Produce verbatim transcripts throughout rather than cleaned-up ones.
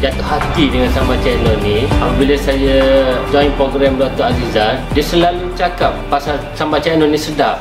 jatuh hati dengan Samba Channel ni. Apabila saya join program Doktor Azizan, dia selalu cakap pasal Samba Channel ni sedap.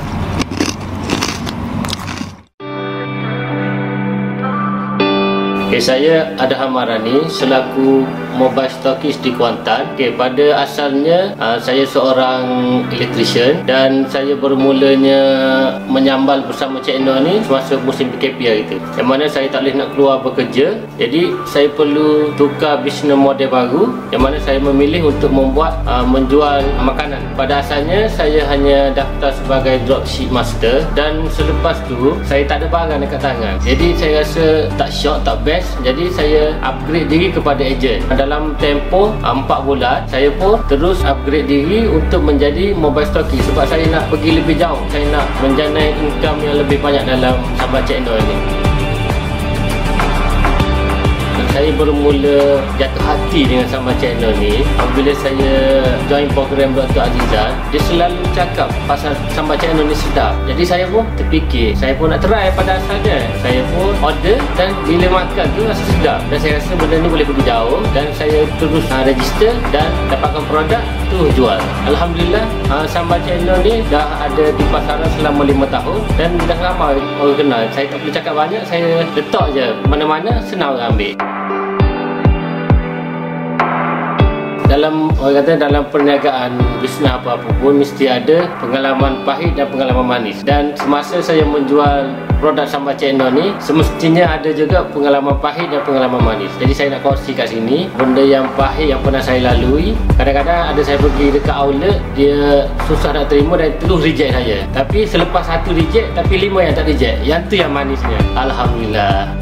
Okay, saya Adham Marani selaku mobile stokis di Kuantan. Okay, pada asalnya uh, saya seorang electrician dan saya bermulanya menyambal bersama channel ni semasa musim P K P hari itu. Yang mana saya tak boleh nak keluar bekerja, jadi saya perlu tukar bisnes model baru, yang mana saya memilih untuk membuat uh, menjual makanan. Pada asalnya saya hanya daftar sebagai dropship master dan selepas tu saya tak ada barang dekat tangan. Jadi saya rasa tak syok, tak best. Jadi saya upgrade diri kepada ejen. Dalam tempoh empat bulan, saya pun terus upgrade diri untuk menjadi mobile stokis sebab saya nak pergi lebih jauh. Saya nak menjanai income yang lebih banyak dalam Samba Channel ini. Saya bermula jatuh hati dengan Samba Channel ni apabila saya join program Doktor Azizan. Dia selalu cakap pasal Samba Channel ni sedap. Jadi saya pun terfikir, saya pun nak try pada asalnya. Saya pun order dan bila makan tu rasa sedap. Dan saya rasa benda ni boleh pergi jauh dan saya terus uh, register dan dapatkan produk tu jual. Alhamdulillah, uh, Samba Channel ni dah ada di pasaran selama lima tahun dan dah ramai orang kenal. Saya tak boleh cakap banyak, saya letak je mana-mana senang orang ambil. Dalam orang kata dalam perniagaan bisnes apa-apa pun mesti ada pengalaman pahit dan pengalaman manis. Dan semasa saya menjual produk Samba Channel ni, semestinya ada juga pengalaman pahit dan pengalaman manis. Jadi saya nak kongsi kat sini benda yang pahit yang pernah saya lalui. Kadang-kadang ada saya pergi dekat outlet, dia susah nak terima dan terus reject saya. Tapi selepas satu reject, tapi lima yang tak reject. Yang tu yang manisnya. Alhamdulillah.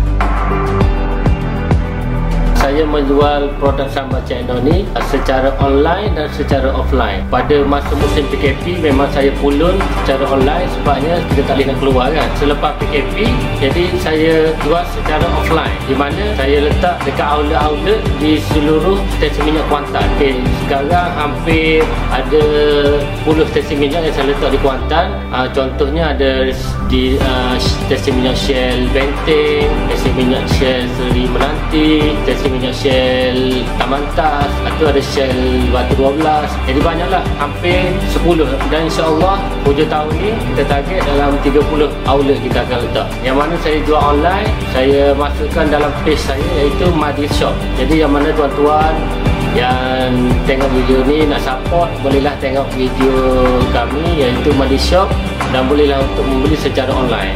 Saya menjual produk Samba Channel ni secara online dan secara offline. Pada masa musim P K P memang saya pulun secara online sebabnya kita tak boleh nak keluar kan. Selepas P K P, jadi saya jual secara offline, di mana saya letak dekat outlet-outlet di seluruh stesen minyak Kuantan. Okay, sekarang hampir ada sepuluh stesen minyak yang saya letak di Kuantan. Uh, contohnya ada di uh, stesen minyak Shell Benteng, stesen minyak Shell Seri Menanti, stesen minyak Shell Tamantas, atau ada Shell Batu dua belas. Jadi banyaklah, hampir sepuluh. Dan insyaAllah hujung tahun ni kita target dalam tiga puluh outlet kita akan letak. Yang mana saya jual online, saya masukkan dalam page saya iaitu Madil Shop. Jadi yang mana tuan-tuan yang tengok video ni nak support, bolehlah tengok video kami iaitu Madil Shop dan bolehlah untuk membeli secara online.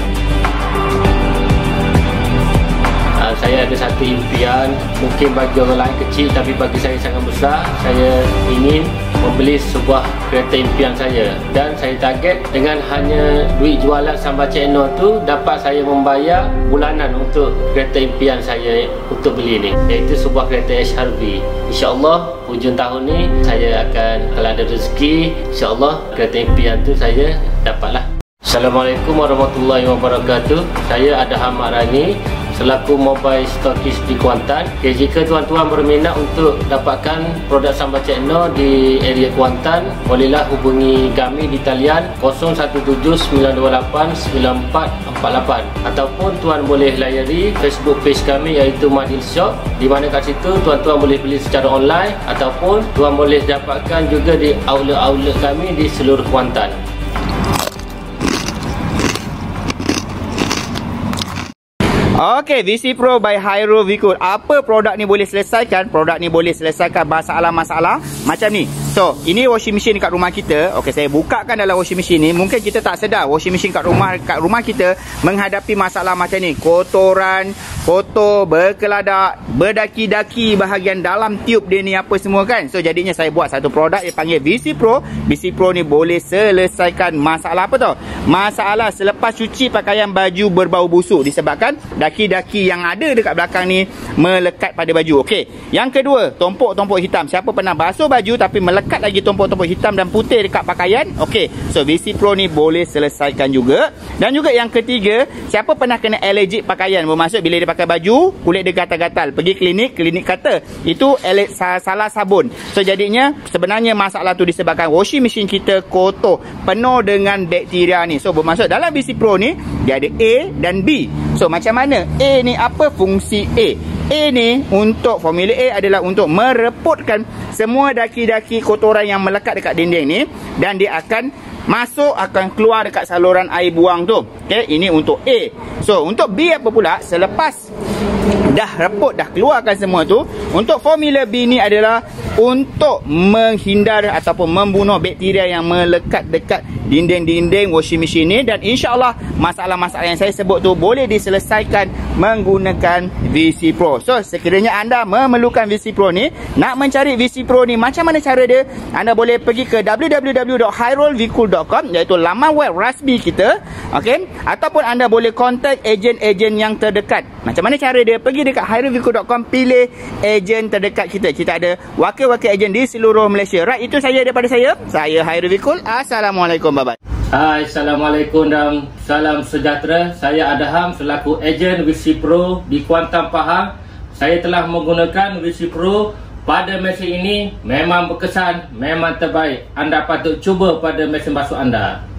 Saya ada satu impian, mungkin bagi orang lain kecil tapi bagi saya sangat besar. Saya ingin membeli sebuah kereta impian saya dan saya target dengan hanya duit jualan Samba Channel tu dapat saya membayar bulanan untuk kereta impian saya untuk beli ni, iaitu sebuah kereta H R V. InsyaAllah hujung tahun ni saya akan, kalau ada rezeki, InsyaAllah kereta impian tu saya dapatlah. Assalamualaikum warahmatullahi wabarakatuh. Saya Adham Marani selaku mobile stokis di Kuantan. Okay, jika tuan-tuan berminat untuk dapatkan produk Samba Channel di area Kuantan, bolehlah hubungi kami di talian kosong satu tujuh sembilan dua lapan sembilan empat empat lapan, ataupun tuan boleh layari Facebook page kami iaitu Madil Shop, di mana kat situ tuan-tuan boleh beli secara online ataupun tuan boleh dapatkan juga di outlet-outlet kami di seluruh Kuantan. Okey, V C Pro by Hairul Vikut. Apa produk ni boleh selesaikan? Produk ni boleh selesaikan masalah-masalah macam ni. So, ini washing machine kat rumah kita. Okey, saya bukakan dalam washing machine ni. Mungkin kita tak sedar washing machine kat rumah kat rumah kita menghadapi masalah macam ni. Kotoran, kotor, berkeladak, berdaki-daki bahagian dalam tiub dia ni apa semua kan. So, jadinya saya buat satu produk yang panggil V C Pro. V C Pro ni boleh selesaikan masalah apa tau? Masalah selepas cuci pakaian baju berbau busuk disebabkan daki-daki yang ada dekat belakang ni melekat pada baju. Okey. Yang kedua, tompok-tompok hitam. Siapa pernah basuh baju tapi melekat lagi tompok-tompok hitam dan putih dekat pakaian? Okey. So V C Pro ni boleh selesaikan juga. Dan juga yang ketiga, siapa pernah kena allergic pakaian? Bermaksud bila dia pakai baju, kulit dia gatal-gatal. Pergi klinik, klinik kata itu salah sabun. So jadinya sebenarnya masalah tu disebabkan washing machine kita kotor, penuh dengan bakteria ni. So bermaksud dalam V C Pro ni dia ada A dan B. So macam mana A ni, apa fungsi A? A ni, untuk Formula A adalah untuk mereputkan semua daki-daki kotoran yang melekat dekat dinding ni, dan dia akan masuk, akan keluar dekat saluran air buang tu. Okey, ini untuk A. So, untuk B apa pula? Selepas dah reput, dah keluarkan semua tu, untuk Formula B ni adalah untuk menghindar ataupun membunuh bakteria yang melekat dekat dinding-dinding washing machine ni, dan insya-Allah masalah-masalah yang saya sebut tu boleh diselesaikan menggunakan V C Pro. So, sekiranya anda memerlukan V C Pro ni, nak mencari V C Pro ni macam mana cara dia? Anda boleh pergi ke w w w dot hyrule vehicle dot com, iaitu laman web rasmi kita, okey, ataupun anda boleh kontak ejen-ejen yang terdekat. Macam mana cara dia? Pergi dekat hyrule vehicle dot com, pilih ejen terdekat kita. Kita ada wakil-wakil ejen di seluruh Malaysia. Right, itu saja daripada saya. Saya Hyrule Vehicle. Assalamualaikum. Bye-bye. Hai, Assalamualaikum dan salam sejahtera. Saya Adham selaku ejen V C Pro di Kuantan, Pahang. Saya telah menggunakan V C Pro pada mesin ini. Memang berkesan, memang terbaik. Anda patut cuba pada mesin basuh anda.